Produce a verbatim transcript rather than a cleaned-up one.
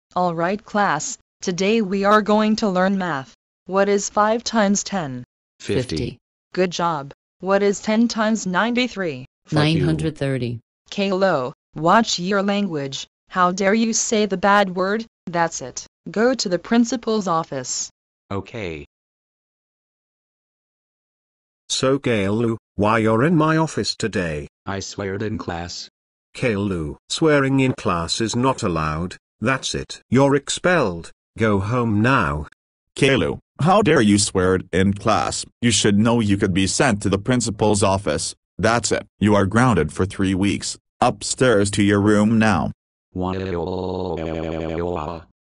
Alright class, today we are going to learn math. What is five times ten? fifty. Good job. What is ten times ninety-three? Fuck you. nine hundred thirty. Caillou, watch your language. How dare you say the bad word? That's it. Go to the principal's office. Okay. So Caillou, why you're in my office today? I swear in class. Caillou, swearing in class is not allowed, that's it. You're expelled, go home now. Caillou, how dare you swear in class? You should know you could be sent to the principal's office. That's it. You are grounded for three weeks. Upstairs to your room now.